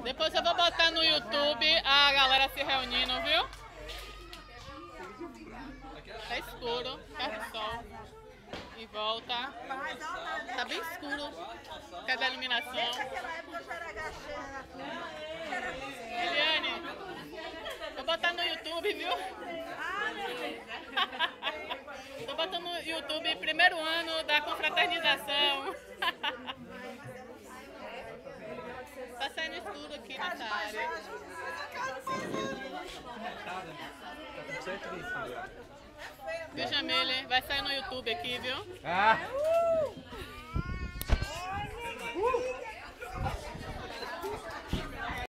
Depois eu vou botar no YouTube a galera se reunindo, viu? Tá escuro, perto do sol. E volta. Tá bem escuro. Cadê a iluminação? Eliane, vou botar no YouTube, viu? Tô botando no YouTube primeiro ano da confraternização. Tá saindo escuro aqui nessa área. Viu, Jamile? Vai sair no YouTube aqui, viu? Ah!